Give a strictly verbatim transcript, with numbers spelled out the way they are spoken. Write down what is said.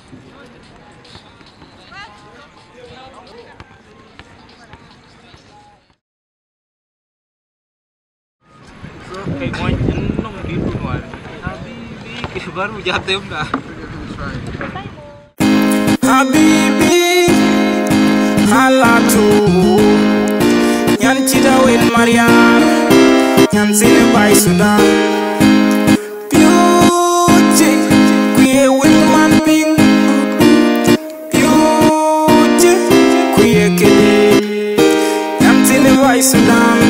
Kayak mau nyenong gitu kan. Habibi, kayak baru jatuh dah. Habibi, halatu, nyan cidawin Marian, nyan sini bay Sudan. Beauty, kuye win man ping. Beauty, kuye kede, nyan sini bay Sudan.